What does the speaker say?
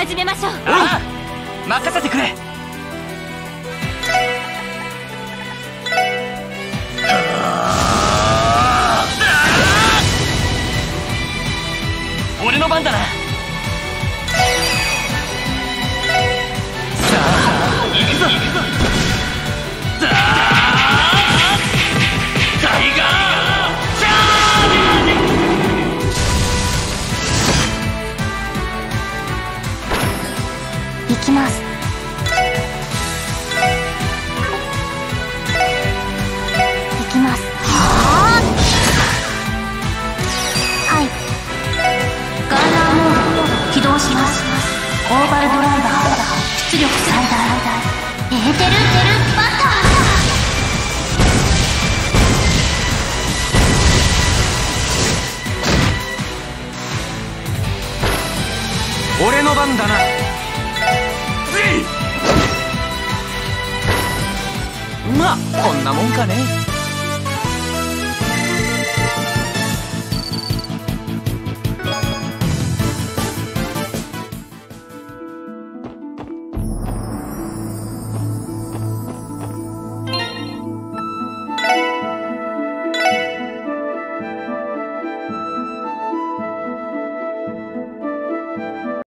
始めましょう。 ああ、任せてくれ。俺の番だな。さあ行くぞ。タイガーチャージ。 行きます。行きます。はい。ガンナーモード起動します。オーバルドライバー出力最大。エーテルバター。 俺の番だな。まあこんなもんかね。